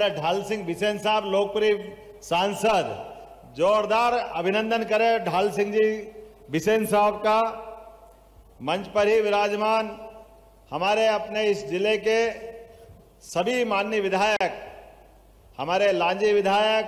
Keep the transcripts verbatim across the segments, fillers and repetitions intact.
ढाल सिंह बिसेन साहब, लोकप्रिय सांसद, जोरदार अभिनंदन करें ढाल सिंह जी बिसेन साहब का। मंच पर ही विराजमान हमारे अपने इस जिले के सभी माननीय विधायक, हमारे लांजी विधायक,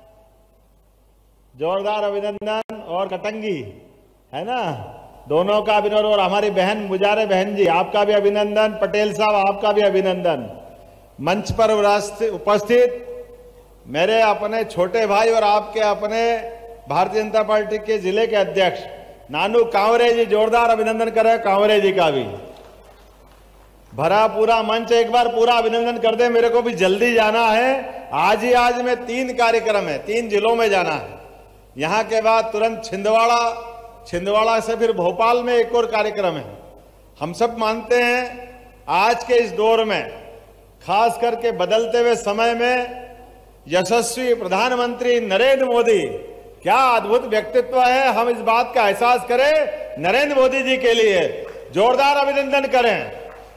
जोरदार अभिनंदन, और कटंगी है ना, दोनों का अभिनंदन, और हमारी बहन मुजारे बहन जी आपका भी अभिनंदन, पटेल साहब आपका भी अभिनंदन। मंच पर उपस्थित मेरे अपने छोटे भाई और आपके अपने भारतीय जनता पार्टी के जिले के अध्यक्ष नानू कांवरे जी, जोरदार अभिनंदन करें कांवरे जी का भी। भरा पूरा मंच, एक बार पूरा अभिनंदन कर दे। मेरे को भी जल्दी जाना है, आज ही आज में तीन कार्यक्रम है, तीन जिलों में जाना है। यहां के बाद तुरंत छिंदवाड़ा, छिंदवाड़ा से फिर भोपाल में एक और कार्यक्रम है। हम सब मानते हैं आज के इस दौर में, खास करके बदलते हुए समय में, यशस्वी प्रधानमंत्री नरेंद्र मोदी क्या अद्भुत व्यक्तित्व है। हम इस बात का एहसास करें, नरेंद्र मोदी जी के लिए जोरदार अभिनंदन करें।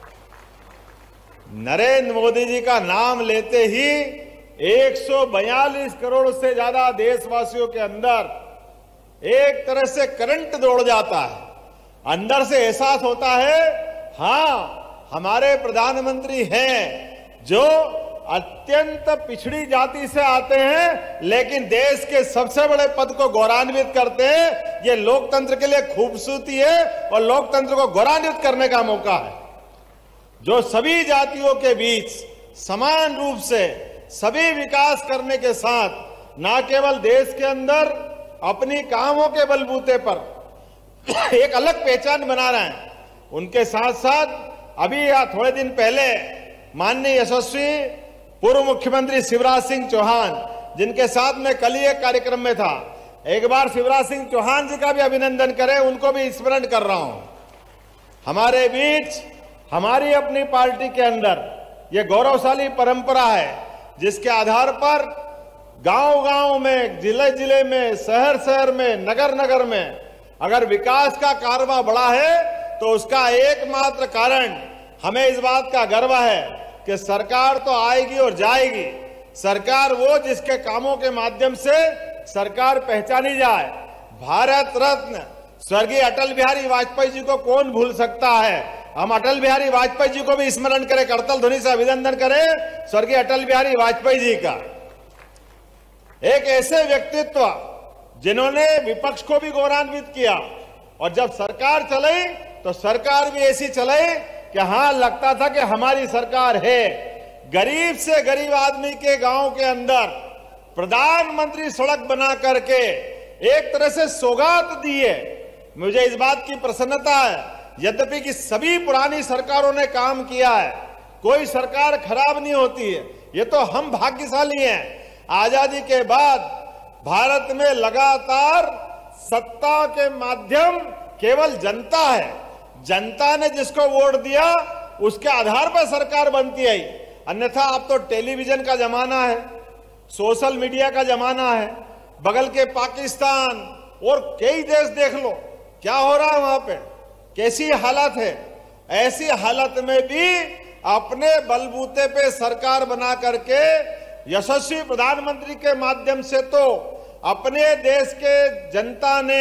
नरेंद्र मोदी जी का नाम लेते ही एक सौ बयालीस करोड़ से ज्यादा देशवासियों के अंदर एक तरह से करंट दौड़ जाता है। अंदर से एहसास होता है, हाँ हमारे प्रधानमंत्री हैं जो अत्यंत पिछड़ी जाति से आते हैं, लेकिन देश के सबसे बड़े पद को गौरवान्वित करते हैं। ये लोकतंत्र के लिए खूबसूरती है और लोकतंत्र को गौरवान्वित करने का मौका है, जो सभी जातियों के बीच समान रूप से सभी विकास करने के साथ न केवल देश के अंदर अपनी कामों के बलबूते पर एक अलग पहचान बना रहे हैं, उनके साथ साथ अभी या थोड़े दिन पहले माननीय यशस्वी पूर्व मुख्यमंत्री शिवराज सिंह चौहान, जिनके साथ मैं कल ही एक कार्यक्रम में था, एक बार शिवराज सिंह चौहान जी का भी अभिनंदन करें, उनको भी स्मरण कर रहा हूं। हमारे बीच हमारी अपनी पार्टी के अंदर ये गौरवशाली परंपरा है, जिसके आधार पर गांव-गांव में, जिले जिले में, शहर शहर में, नगर नगर में अगर विकास का कारवां बढ़ा है तो उसका एकमात्र कारण हमें इस बात का गर्व है कि सरकार तो आएगी और जाएगी, सरकार वो जिसके कामों के माध्यम से सरकार पहचानी जाए। भारत रत्न स्वर्गीय अटल बिहारी वाजपेयी जी को कौन भूल सकता है। हम अटल बिहारी वाजपेयी जी को भी स्मरण करें, करतल ध्वनि से अभिनंदन करें स्वर्गीय अटल बिहारी वाजपेयी जी का। एक ऐसे व्यक्तित्व जिन्होंने विपक्ष को भी गौरवान्वित किया, और जब सरकार चलाई तो सरकार भी ऐसी चलाई कि हाँ लगता था कि हमारी सरकार है। गरीब से गरीब आदमी के गांव के अंदर प्रधानमंत्री सड़क बना करके एक तरह से सौगात दी है। मुझे इस बात की प्रसन्नता है, यद्यपि कि सभी पुरानी सरकारों ने काम किया है, कोई सरकार खराब नहीं होती है, ये तो हम भाग्यशाली हैं। आजादी के बाद भारत में लगातार सत्ता के माध्यम केवल जनता है, जनता ने जिसको वोट दिया उसके आधार पर सरकार बनती आई। अन्यथा अब तो टेलीविजन का जमाना है, सोशल मीडिया का जमाना है, बगल के पाकिस्तान और कई देश देख लो क्या हो रहा है वहां पे, कैसी हालत है। ऐसी हालत में भी अपने बलबूते पे सरकार बना करके यशस्वी प्रधानमंत्री के माध्यम से तो अपने देश के जनता ने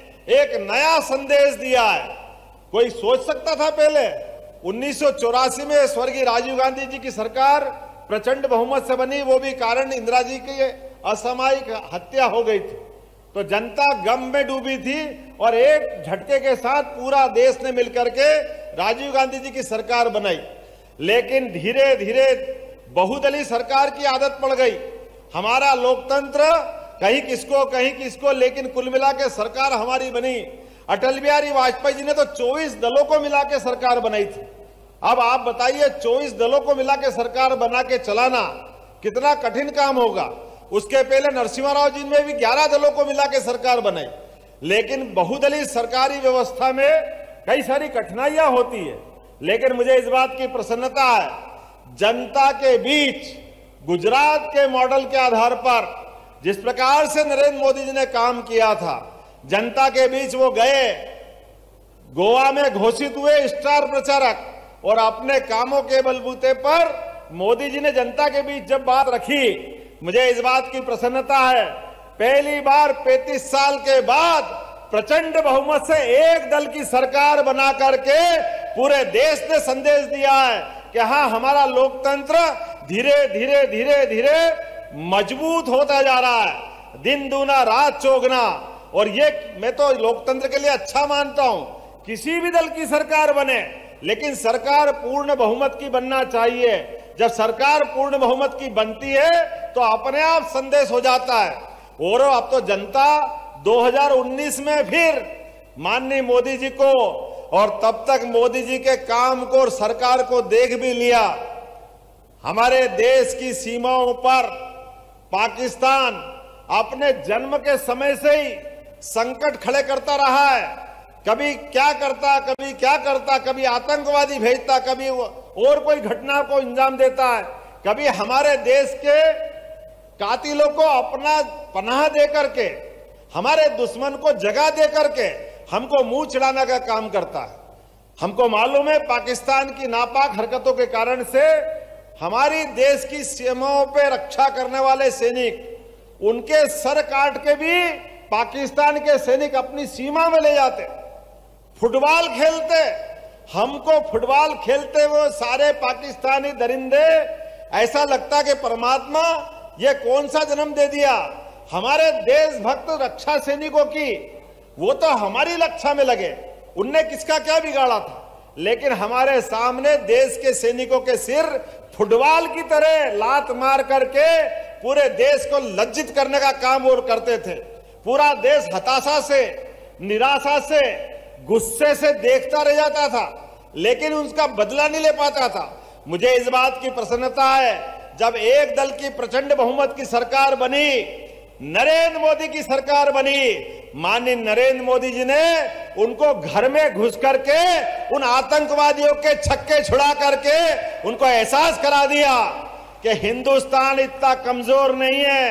एक नया संदेश दिया है। कोई सोच सकता था पहले उन्नीस सौ चौरासी में स्वर्गीय राजीव गांधी जी की सरकार प्रचंड बहुमत से बनी, वो भी कारण इंदिरा जी की असामयिक हत्या हो गई थी, तो जनता गम में डूबी थी और एक झटके के साथ पूरा देश ने मिलकर के राजीव गांधी जी की सरकार बनाई। लेकिन धीरे धीरे बहुदलीय सरकार की आदत पड़ गई। हमारा लोकतंत्र कहीं किसको कहीं किसको, लेकिन कुल मिला के सरकार हमारी बनी। अटल बिहारी वाजपेयी जी ने तो चौबीस दलों को मिला के सरकार बनाई थी। अब आप बताइए चौबीस दलों को मिला के सरकार बना के चलाना कितना कठिन काम होगा। उसके पहले नरसिम्हा राव जी ने भी ग्यारह दलों को मिला के सरकार बनाई। लेकिन बहुदलीय सरकारी व्यवस्था में कई सारी कठिनाइयां होती है, लेकिन मुझे इस बात की प्रसन्नता है, जनता के बीच गुजरात के मॉडल के आधार पर जिस प्रकार से नरेंद्र मोदी जी ने काम किया था, जनता के बीच वो गए, गोवा में घोषित हुए स्टार प्रचारक और अपने कामों के बलबूते पर मोदी जी ने जनता के बीच जब बात रखी, मुझे इस बात की प्रसन्नता है, पहली बार पैंतीस साल के बाद प्रचंड बहुमत से एक दल की सरकार बना करके पूरे देश ने संदेश दिया है कि हाँ, हमारा लोकतंत्र धीरे धीरे धीरे धीरे मजबूत होता जा रहा है, दिन दूना रात चौगुना। और ये मैं तो लोकतंत्र के लिए अच्छा मानता हूं, किसी भी दल की सरकार बने, लेकिन सरकार पूर्ण बहुमत की बनना चाहिए। जब सरकार पूर्ण बहुमत की बनती है तो अपने आप संदेश हो जाता है। और अब तो जनता दो हज़ार उन्नीस में फिर माननीय मोदी जी को, और तब तक मोदी जी के काम को और सरकार को देख भी लिया। हमारे देश की सीमाओं पर पाकिस्तान अपने जन्म के समय से ही संकट खड़े करता रहा है। कभी क्या करता, कभी क्या करता, कभी आतंकवादी भेजता, कभी और कोई घटना को अंजाम देता है, कभी हमारे देश के कातिलों को अपना पनाह दे करके, हमारे दुश्मन को जगह दे करके हमको मुंह चिढ़ाने का काम करता है। हमको मालूम है पाकिस्तान की नापाक हरकतों के कारण से हमारी देश की सीमाओं पे रक्षा करने वाले सैनिक, उनके सर काट के भी पाकिस्तान के सैनिक अपनी सीमा में ले जाते। फुटबॉल खेलते, हमको फुटबॉल खेलते वो सारे पाकिस्तानी दरिंदे, ऐसा लगता कि परमात्मा ये कौन सा जन्म दे दिया। हमारे देशभक्त रक्षा सैनिकों की, वो तो हमारी रक्षा में लगे, उनने किसका क्या बिगाड़ा था। लेकिन हमारे सामने देश के सैनिकों के सिर फुटबॉल की तरह लात मार करके पूरे देश को लज्जित करने का काम वो करते थे। पूरा देश हताशा से, निराशा से, गुस्से से देखता रह जाता था, लेकिन उसका बदला नहीं ले पाता था। मुझे इस बात की प्रसन्नता है, जब एक दल की प्रचंड बहुमत की सरकार बनी, नरेंद्र मोदी की सरकार बनी, माननीय नरेंद्र मोदी जी ने उनको घर में घुस करके उन आतंकवादियों के छक्के छुड़ा करके उनको एहसास करा दिया कि हिंदुस्तान इतना कमजोर नहीं है।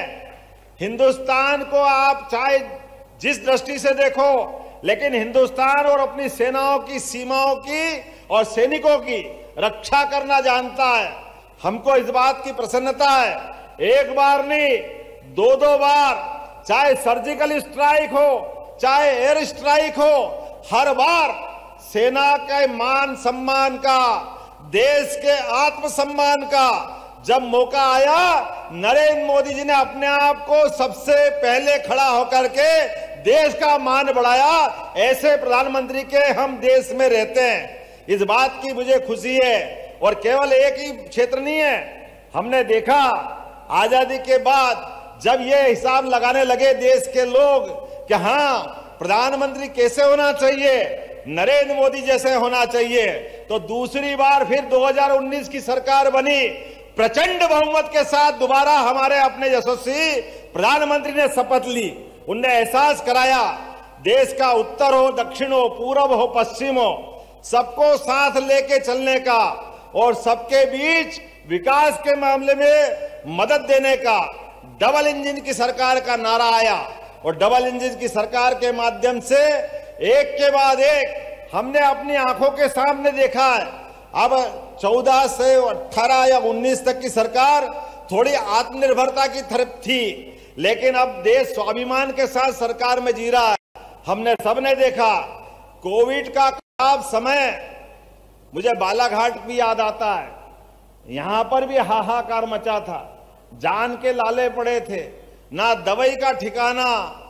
हिंदुस्तान को आप चाहे जिस दृष्टि से देखो, लेकिन हिंदुस्तान और अपनी सेनाओं की, सीमाओं की और सैनिकों की रक्षा करना जानता है। हमको इस बात की प्रसन्नता है, एक बार नहीं दो दो बार, चाहे सर्जिकल स्ट्राइक हो, चाहे एयर स्ट्राइक हो, हर बार सेना के मान सम्मान का, देश के आत्मसम्मान का जब मौका आया, नरेंद्र मोदी जी ने अपने आप को सबसे पहले खड़ा होकर के देश का मान बढ़ाया। ऐसे प्रधानमंत्री के हम देश में रहते हैं, इस बात की मुझे खुशी है। और केवल एक ही क्षेत्र नहीं है, हमने देखा आजादी के बाद जब ये हिसाब लगाने लगे देश के लोग कि हाँ, प्रधानमंत्री कैसे होना चाहिए, नरेंद्र मोदी जैसे होना चाहिए, तो दूसरी बार फिर दो हज़ार उन्नीस की सरकार बनी, प्रचंड बहुमत के साथ दोबारा हमारे अपने यशस्वी प्रधानमंत्री ने शपथ ली। उनने एहसास कराया, देश का उत्तर हो, दक्षिण हो, पूरब हो, पश्चिम हो, सबको साथ लेके चलने का और सबके बीच विकास के मामले में मदद देने का। डबल इंजन की सरकार का नारा आया और डबल इंजन की सरकार के माध्यम से एक के बाद एक हमने अपनी आंखों के सामने देखा है। अब चौदह से अठारह या उन्नीस तक की सरकार थोड़ी आत्मनिर्भरता की तरफ थी, लेकिन अब देश स्वाभिमान के साथ सरकार में जी रहा है। हमने सबने देखा कोविड का खराब समय, मुझे बालाघाट भी याद आता है, यहां पर भी हाहाकार मचा था, जान के लाले पड़े थे, ना दवाई का ठिकाना,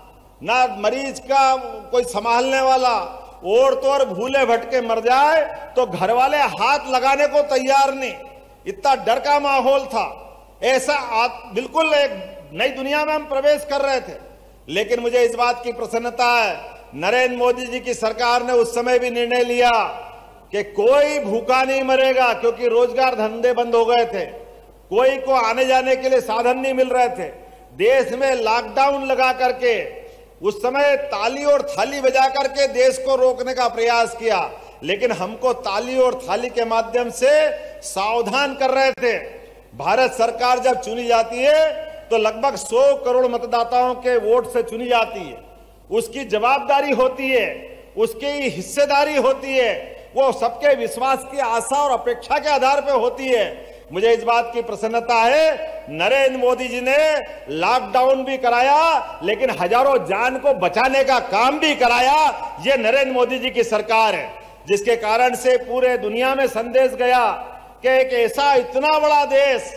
ना मरीज का कोई संभालने वाला, और तो और भूले भटके मर जाए तो घर वाले हाथ लगाने को तैयार नहीं, इतना डर का माहौल था। ऐसा बिल्कुल एक नई दुनिया में हम प्रवेश कर रहे थे। लेकिन मुझे इस बात की प्रसन्नता है, नरेंद्र मोदी जी की सरकार ने उस समय भी निर्णय लिया कि कोई भूखा नहीं मरेगा, क्योंकि रोजगार धंधे बंद हो गए थे, कोई को आने जाने के लिए साधन नहीं मिल रहे थे। देश में लॉकडाउन लगा करके उस समय ताली और थाली बजा करके देश को रोकने का प्रयास किया, लेकिन हमको ताली और थाली के माध्यम से सावधान कर रहे थे। भारत सरकार जब चुनी जाती है तो लगभग सौ करोड़ मतदाताओं के वोट से चुनी जाती है, उसकी जवाबदारी होती है, उसकी हिस्सेदारी होती है, वो सबके विश्वास की आशा और अपेक्षा के आधार पर होती है। मुझे इस बात की प्रसन्नता है, नरेंद्र मोदी जी ने लॉकडाउन भी कराया, लेकिन हजारों जान को बचाने का काम भी कराया। ये नरेंद्र मोदी जी की सरकार है, जिसके कारण से पूरे दुनिया में संदेश गया कि एक ऐसा इतना बड़ा देश,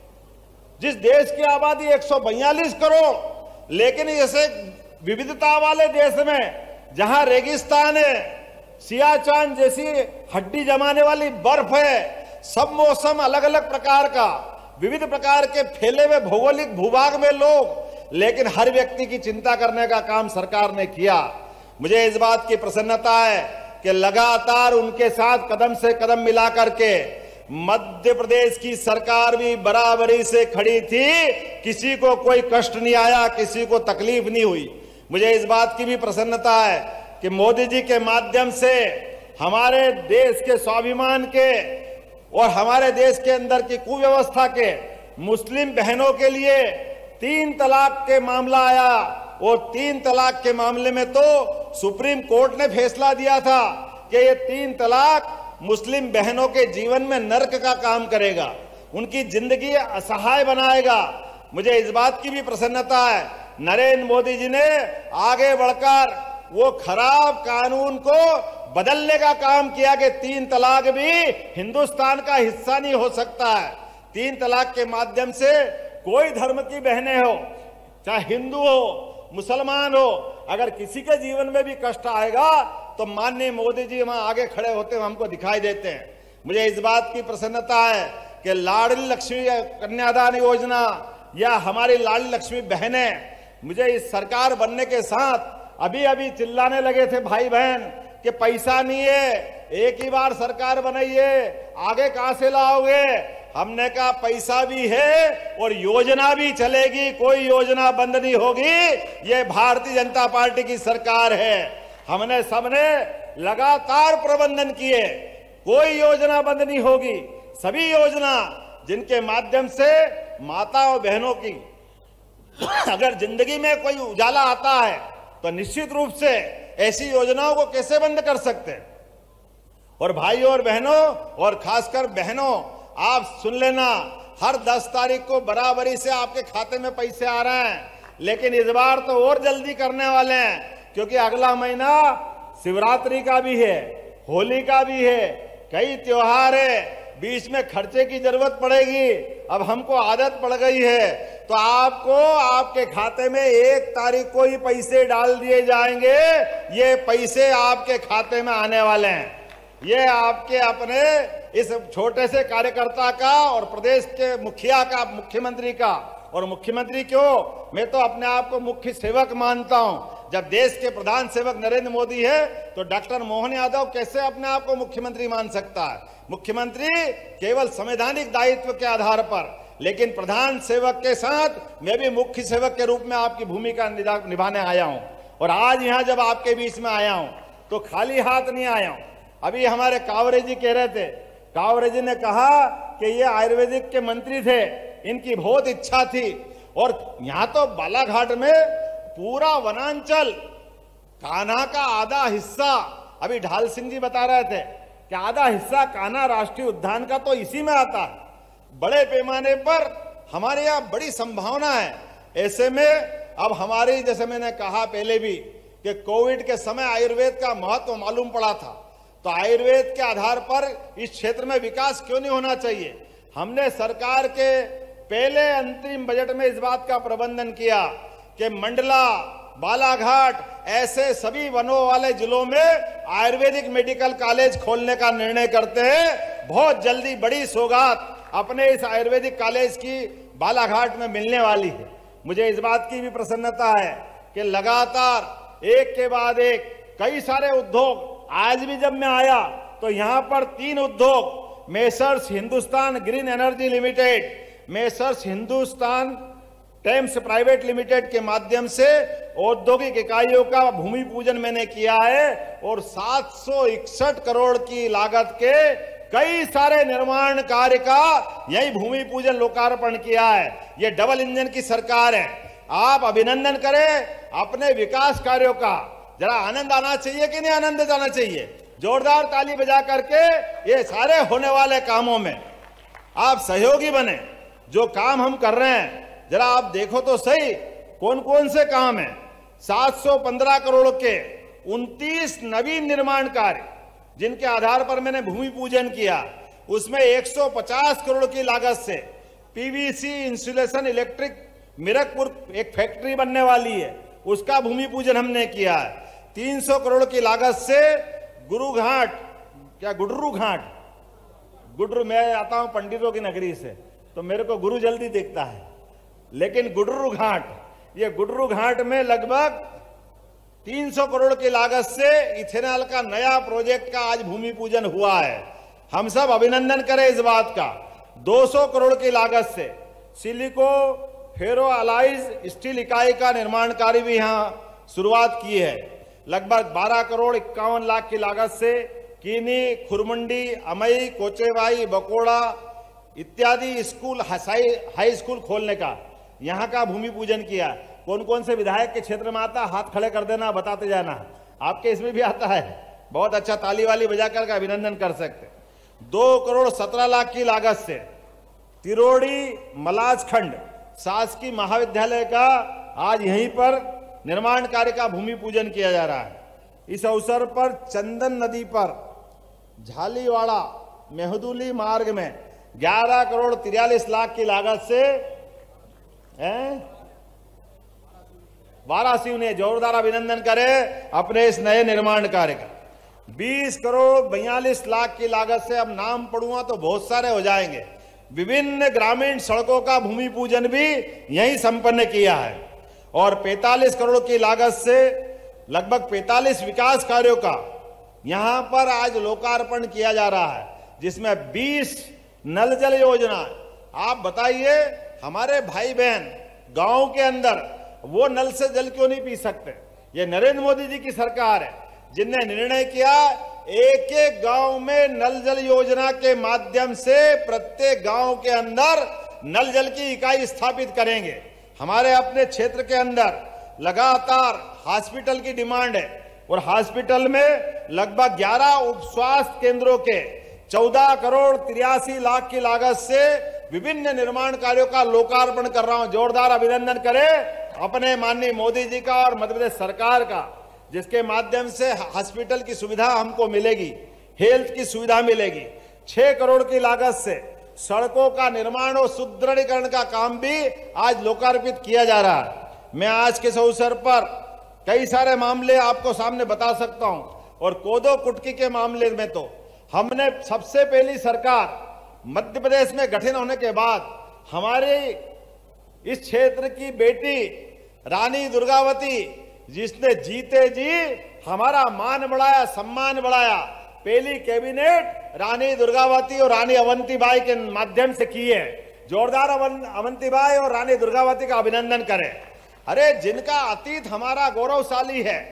जिस देश की आबादी एक सौ बयालीस करोड़, लेकिन ऐसे विविधता वाले देश में जहां रेगिस्तान है, सियाचिन जैसी हड्डी जमाने वाली बर्फ है, सब मौसम अलग अलग प्रकार का, विविध प्रकार के फैले हुए भौगोलिक भूभाग में लोग, लेकिन हर व्यक्ति की चिंता करने का काम सरकार ने किया। मुझे इस बात की प्रसन्नता है कि लगातार उनके साथ कदम से कदम मिला करके मध्य प्रदेश की सरकार भी बराबरी से खड़ी थी, किसी को कोई कष्ट नहीं आया, किसी को तकलीफ नहीं हुई। मुझे इस बात की भी प्रसन्नता है कि मोदी जी के माध्यम से हमारे देश के स्वाभिमान के और हमारे देश के अंदर की कुव्यवस्था के मुस्लिम बहनों के लिए तीन तलाक के मामला आया, और तीन तलाक के मामले में तो सुप्रीम कोर्ट ने फैसला दिया था कि ये तीन तलाक मुस्लिम बहनों के जीवन में नर्क का काम करेगा, उनकी जिंदगी असहाय बनाएगा। मुझे इस बात की भी प्रसन्नता है, नरेंद्र मोदी जी ने आगे बढ़कर वो खराब कानून को बदलने का काम किया कि तीन तलाक भी हिंदुस्तान का हिस्सा नहीं हो सकता है। तीन तलाक के माध्यम से कोई धर्म की बहनें हो, चाहे हिंदू हो, मुसलमान हो, अगर किसी के जीवन में भी कष्ट आएगा तो माननीय मोदी जी वहां आगे खड़े होते हुए हमको दिखाई देते हैं। मुझे इस बात की प्रसन्नता है कि लाडली लक्ष्मी कन्यादान योजना या हमारी लाडली लक्ष्मी बहनें, मुझे इस सरकार बनने के साथ अभी अभी चिल्लाने लगे थे भाई बहन कि पैसा नहीं है, एक ही बार सरकार बनाइए, आगे कहां से लाओगे। हमने कहा पैसा भी है और योजना भी चलेगी, कोई योजना बंद नहीं होगी। ये भारतीय जनता पार्टी की सरकार है, हमने सबने लगातार प्रबंधन किए, कोई योजना बंद नहीं होगी। सभी योजना जिनके माध्यम से माता और बहनों की अगर जिंदगी में कोई उजाला आता है तो निश्चित रूप से ऐसी योजनाओं को कैसे बंद कर सकते हैं। और भाइयों और बहनों, और खासकर बहनों, आप सुन लेना, हर दस तारीख को बराबरी से आपके खाते में पैसे आ रहे हैं, लेकिन इस बार तो और जल्दी करने वाले हैं, क्योंकि अगला महीना शिवरात्रि का भी है, होली का भी है, कई त्योहार है, बीच में खर्चे की जरूरत पड़ेगी। अब हमको आदत पड़ गई है, तो आपको आपके खाते में एक तारीख को ही पैसे डाल दिए जाएंगे। ये पैसे आपके खाते में आने वाले हैं। ये आपके अपने इस छोटे से कार्यकर्ता का और प्रदेश के मुखिया का, मुख्यमंत्री का, और मुख्यमंत्री क्यों, मैं तो अपने आप को मुख्य सेवक मानता हूं। जब देश के प्रधान सेवक नरेंद्र मोदी है तो डॉक्टर मोहन यादव कैसे अपने आप को मुख्यमंत्री मान सकता है। मुख्यमंत्री केवल संवैधानिक दायित्व के आधार पर, लेकिन प्रधान सेवक के साथ मैं भी मुख्य सेवक के रूप में आपकी भूमिका निभाने आया हूं। और आज यहां जब आपके बीच में आया हूं तो खाली हाथ नहीं आया हूं। अभी हमारे कावरे जी कह रहे थे, कावरे जी ने कहा कि ये आयुर्वेदिक के मंत्री थे, इनकी बहुत इच्छा थी। और यहां तो बालाघाट में पूरा वनांचल, कान्हा का आधा हिस्सा, अभी ढाल सिंह जी बता रहे थे कि आधा हिस्सा कान्हा राष्ट्रीय उद्यान का तो इसी में आता है। बड़े पैमाने पर हमारे यहाँ बड़ी संभावना है। ऐसे में अब हमारी, जैसे मैंने कहा पहले भी कि कोविड के समय आयुर्वेद का महत्व मालूम पड़ा था, तो आयुर्वेद के आधार पर इस क्षेत्र में विकास क्यों नहीं होना चाहिए। हमने सरकार के पहले अंतरिम बजट में इस बात का प्रबंधन किया कि मंडला, बालाघाट, ऐसे सभी वनों वाले जिलों में आयुर्वेदिक मेडिकल कॉलेज खोलने का निर्णय करते हैं। बहुत जल्दी बड़ी सौगात अपने इस आयुर्वेदिक कॉलेज की बालाघाट में मिलने वाली है। मुझे इस बात की भी प्रसन्नता है कि लगातार एक के बाद एक कई सारे उद्योग, आज भी जब मैं आया तो यहां पर तीन उद्योग, messrs Hindustan green energy limited, messrs Hindustan Thames private limited के माध्यम से औद्योगिक इकाइयों का भूमि पूजन मैंने किया है, और सात सौ इकसठ करोड़ की लागत के कई सारे निर्माण कार्य का यही भूमि पूजन लोकार्पण किया है। ये डबल इंजन की सरकार है। आप अभिनंदन करें अपने विकास कार्यों का। जरा आनंद आना चाहिए कि नहीं आनंद आना चाहिए? जोरदार ताली बजा करके ये सारे होने वाले कामों में आप सहयोगी बने। जो काम हम कर रहे हैं जरा आप देखो तो सही, कौन कौन से काम हैं। सात सौ पंद्रह करोड़ के उनतीस नवीन निर्माण कार्य जिनके आधार पर मैंने भूमि पूजन किया, उसमें एक सौ पचास करोड़ की लागत से पीवीसी इंसुलेशन इलेक्ट्रिक मीरकपुर एक फैक्ट्री बनने वाली है, उसका भूमि पूजन हमने किया है। तीन सौ करोड़ की लागत से गुरु घाट, क्या गुडरू घाट, गुडरू, मैं आता हूं पंडितों की नगरी से तो मेरे को गुरु जल्दी दिखता है, लेकिन गुडरू घाट, ये गुडरू घाट में लगभग तीन सौ करोड़ की लागत से इथेनॉल का नया प्रोजेक्ट का आज भूमि पूजन हुआ है। हम सब अभिनंदन करें इस बात का। दो सौ करोड़ की लागत से सिलिको फेरो अलाइज स्टील इकाई का निर्माण कार्य भी यहां शुरुआत की है। लगभग बारह करोड़ इक्यावन लाख की लागत से कीनी, खुरमंडी, अमई, कोचेवाई, बकोड़ा इत्यादि स्कूल, हाई स्कूल खोलने का यहां का भूमि पूजन किया। कौन कौन से विधायक के क्षेत्र में आता, हाथ खड़े कर देना, बताते जाना। आपके इसमें भी आता है, बहुत अच्छा, ताली वाली बजाकर का अभिनंदन कर सकते। दो करोड़ सत्रह लाख की लागत से तिरोड़ी मलाजखंड शासकीय महाविद्यालय का आज यहीं पर निर्माण कार्य का भूमि पूजन किया जा रहा है। इस अवसर पर चंदन नदी पर झालीवाड़ा मेहदुली मार्ग में ग्यारह करोड़ तिरालीस लाख की लागत से वाराणसी ने जोरदार अभिनंदन करे अपने इस नए निर्माण कार्य का। बीस करोड़ बयालीस लाख की लागत से, अब नाम पढ़ूंगा तो बहुत सारे हो जाएंगे, विभिन्न ग्रामीण सड़कों का भूमि पूजन भी यहीं संपन्न किया है। और पैंतालीस करोड़ की लागत से लगभग पैंतालीस विकास कार्यों का यहां पर आज लोकार्पण किया जा रहा है, जिसमें बीस नल जल योजना। आप बताइए, हमारे भाई बहन गांव के अंदर वो नल से जल क्यों नहीं पी सकते? ये नरेंद्र मोदी जी की सरकार है जिनने निर्णय किया एक एक गांव में नल जल योजना के माध्यम से प्रत्येक गांव के अंदर नल जल की इकाई स्थापित करेंगे। हमारे अपने क्षेत्र के अंदर लगातार हॉस्पिटल की डिमांड है और हॉस्पिटल में लगभग ग्यारह उप स्वास्थ्य केंद्रों के चौदह करोड़ तिरासी लाख की लागत से विभिन्न निर्माण कार्यों का लोकार्पण कर रहा हूं। जोरदार अभिनंदन करें अपने माननीय मोदी जी का और मध्य प्रदेश सरकार का, जिसके माध्यम से हॉस्पिटल की सुविधा हमको मिलेगी, हेल्थ की सुविधा मिलेगी। छह करोड़ की लागत से सड़कों का निर्माण और सुदृढ़ीकरण का काम भी आज लोकार्पित किया जा रहा है। मैं आज के इस अवसर पर कई सारे मामले आपको सामने बता सकता हूं, और कोदो कुटकी के मामले में तो हमने सबसे पहली सरकार मध्य प्रदेश में गठन होने के बाद हमारे इस क्षेत्र की बेटी रानी दुर्गावती, जिसने जीते जी हमारा मान बढ़ाया, सम्मान बढ़ाया, पहली कैबिनेट रानी दुर्गावती और रानी अवंतीबाई के माध्यम से की है। जोरदार अवंतीबाई और रानी दुर्गावती का अभिनंदन करें। अरे जिनका अतीत हमारा गौरवशाली है,